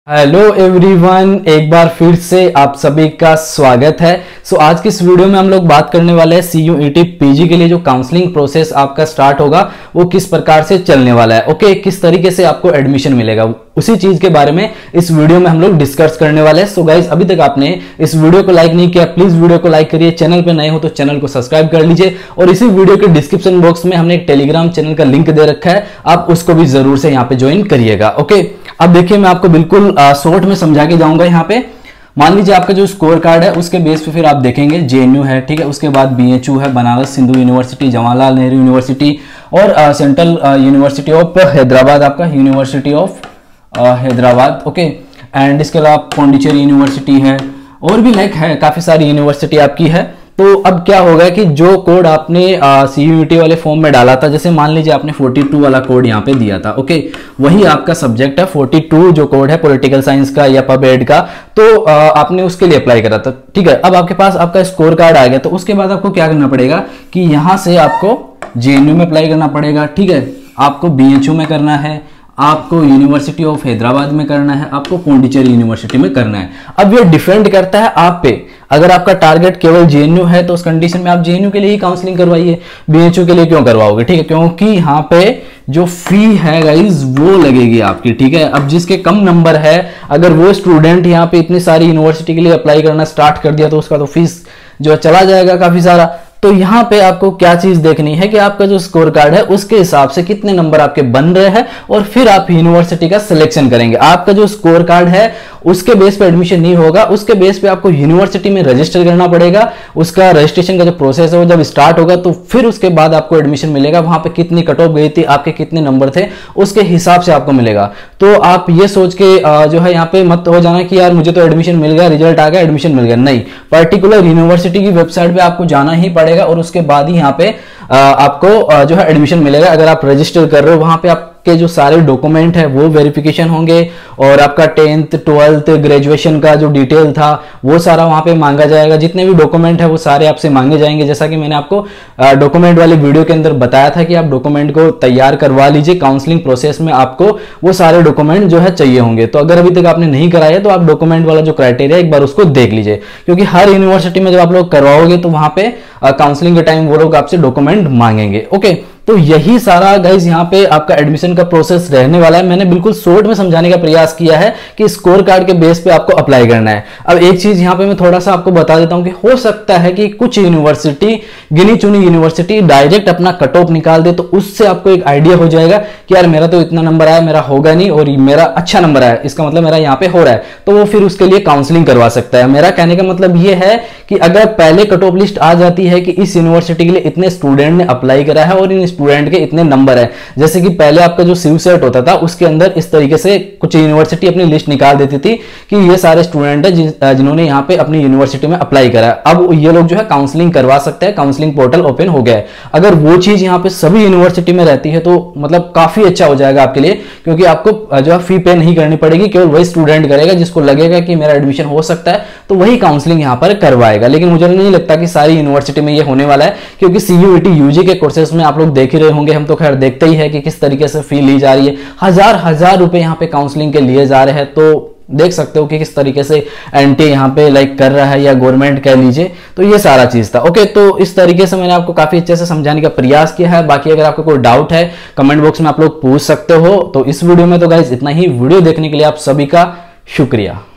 Hello everyone, एक बार फिर से आप सभी का स्वागत है। आज की इस वीडियो में हम लोग बात करने वाले हैं CUET पीजी के लिए जो काउंसलिंग प्रोसेस आपका स्टार्ट होगा वो किस प्रकार से चलने वाला है। ओके, किस तरीके से आपको एडमिशन मिलेगा, उसी चीज के बारे में इस वीडियो में हम लोग डिस्कस करने वाले हैं। सो गाइज, अभी तक आपने इस वीडियो को लाइक नहीं किया, प्लीज वीडियो को लाइक करिए। चैनल पे नए हो तो चैनल को सब्सक्राइब कर लीजिए और इसी वीडियो के डिस्क्रिप्शन बॉक्स में हमने एक टेलीग्राम चैनल का लिंक दे रखा है, आप उसको भी जरूर से यहाँ पे ज्वाइन करिएगा। ओके, अब देखिए मैं आपको बिल्कुल शॉर्ट में समझा के जाऊंगा। यहाँ पे मान लीजिए आपका जो स्कोर कार्ड है उसके बेस पे फिर आप देखेंगे JNU है, ठीक है, उसके बाद BHU है, बनारस हिंदू यूनिवर्सिटी, जवाहरलाल नेहरू यूनिवर्सिटी और सेंट्रल यूनिवर्सिटी ऑफ हैदराबाद, आपका university of Hyderabad. Okay, and इसके अलावा पौंडीचेरी यूनिवर्सिटी है और भी लाइक है, काफी सारी यूनिवर्सिटी आपकी है। तो अब क्या होगा कि जो कोड आपने CUET वाले फॉर्म में डाला था, जैसे मान लीजिए आपने 42 वाला कोड यहाँ पे दिया था, ओके, वही आपका सब्जेक्ट है 42 जो कोड है पॉलिटिकल साइंस का या पब एड का, तो आपने उसके लिए अप्लाई करा था, ठीक है। अब आपके पास आपका स्कोर कार्ड आ गया, तो उसके बाद आपको क्या करना पड़ेगा कि यहाँ से आपको JNU में अप्लाई करना पड़ेगा, ठीक है, आपको BHU में करना है, आपको यूनिवर्सिटी ऑफ हैदराबाद में करना है, आपको पौंडीचेरी यूनिवर्सिटी में करना है। अब ये डिपेंड करता है आप पे, अगर आपका टारगेट केवल JNU है तो उस कंडीशन में आप JNU के लिए ही काउंसलिंग करवाइए, BHU के लिए क्यों करवाओगे, ठीक है, क्योंकि यहाँ पे जो फी है गाइज वो लगेगी आपकी, ठीक है। अब जिसके कम नंबर है, अगर वो स्टूडेंट यहाँ पे इतनी सारी यूनिवर्सिटी के लिए अप्लाई करना स्टार्ट कर दिया तो उसका तो फीस जो चला जाएगा काफी सारा। तो यहाँ पे आपको क्या चीज देखनी है कि आपका जो स्कोर कार्ड है उसके हिसाब से कितने नंबर आपके बन रहे हैं और फिर आप यूनिवर्सिटी का सिलेक्शन करेंगे। आपका जो स्कोर कार्ड है उसके बेस पे एडमिशन नहीं होगा, उसके बेस पे आपको यूनिवर्सिटी में रजिस्टर करना पड़ेगा। उसका रजिस्ट्रेशन का जो प्रोसेस है वो जब स्टार्ट होगा तो फिर उसके बाद आपको एडमिशन मिलेगा। वहां पे कितनी कट ऑफ गई थी, आपके कितने नंबर थे, उसके हिसाब से आपको मिलेगा। तो आप ये सोच के जो है यहाँ पे मत हो जाना कि यार मुझे तो एडमिशन मिल गया, रिजल्ट आ गया, एडमिशन मिल गया। नहीं, पर्टिकुलर यूनिवर्सिटी की वेबसाइट पे आपको जाना ही पड़ेगा और उसके बाद ही यहाँ पे आपको जो है एडमिशन मिलेगा। अगर आप रजिस्टर कर रहे हो वहां पे आपके जो सारे डॉक्यूमेंट है वो वेरिफिकेशन होंगे और आपका 10th 12th ग्रेजुएशन का जो डिटेल था वो सारा वहां पे मांगा जाएगा। जितने भी डॉक्यूमेंट है वो सारे आपसे मांगे जाएंगे, जैसा कि मैंने आपको डॉक्यूमेंट वाली वीडियो के अंदर बताया था कि आप डॉक्यूमेंट को तैयार करवा लीजिए। काउंसलिंग प्रोसेस में आपको वो सारे डॉक्यूमेंट जो है चाहिए होंगे। तो अगर अभी तक आपने नहीं कराया तो आप डॉक्यूमेंट वाला जो क्राइटेरिया एक बार उसको देख लीजिए, क्योंकि हर यूनिवर्सिटी में जब आप लोग करवाओगे तो वहां पे काउंसलिंग के टाइम वो लोग आपसे डॉक्यूमेंट मांगेंगे। ओके, तो यही सारा गाइज यहाँ पे आपका एडमिशन का प्रोसेस रहने वाला है। मैंने बिल्कुल शॉर्ट में समझाने का प्रयास किया है कि स्कोर कार्ड के बेस पे आपको अप्लाई करना है। अब एक चीज यहाँ पे मैं थोड़ा सा आपको बता देता हूँ कि हो सकता है कि कुछ यूनिवर्सिटी, गिनी चुनी यूनिवर्सिटी डायरेक्ट अपना कट ऑफ निकाल दे, तो उससे आपको एक आइडिया हो जाएगा कि यार मेरा तो इतना नंबर आया, मेरा होगा नहीं, और मेरा अच्छा नंबर आया, इसका मतलब मेरा यहाँ पे हो रहा है, तो वो फिर उसके लिए काउंसलिंग करवा सकता है। मेरा कहने का मतलब ये है कि अगर पहले कट ऑफ लिस्ट आ जाती है कि इस यूनिवर्सिटी के लिए इतने स्टूडेंट ने अप्लाई करा है और इन स्टूडेंट के इतने नंबर है, जैसे कि पहले आपका जो CUSET होता था उसके अंदर इस तरीके से कुछ यूनिवर्सिटी अपनी लिस्ट निकाल देती थी कि ये सारे स्टूडेंट है जिन्होंने यहाँ पे अपनी यूनिवर्सिटी में अप्लाई करा। अब ये लोग जो है काउंसलिंग करवा सकते हैं, काउंसलिंग पोर्टल ओपन हो गया है। अगर वो चीज यहाँ पे सभी यूनिवर्सिटी में रहती है तो मतलब काफी अच्छा हो जाएगा आपके लिए, क्योंकि आपको जो है फी पे नहीं करनी पड़ेगी, केवल वही स्टूडेंट करेगा जिसको लगेगा कि मेरा एडमिशन हो सकता है तो वही काउंसलिंग यहाँ पर करवाएगा। लेकिन मुझे नहीं लगता कि सारी यूनिवर्सिटी में ये होने वाला है, क्योंकि CUET UG के कोर्सेज में आप लोग देख ही रहे होंगे, हम तो खैर देखते ही है कि किस तरीके से फी ली जा रही है। हजार रुपए यहाँ पे काउंसलिंग के लिए जा रहे हैं, तो देख सकते हो कि किस तरीके से एंटी यहाँ पे लाइक कर रहा है, या गवर्नमेंट कह लीजिए। तो ये सारा चीज था। ओके, तो इस तरीके से मैंने आपको काफी अच्छे से समझाने का प्रयास किया है। बाकी अगर आपको कोई डाउट है कमेंट बॉक्स में आप लोग पूछ सकते हो। तो इस वीडियो में तो गाइज इतना ही। वीडियो देखने के लिए आप सभी का शुक्रिया।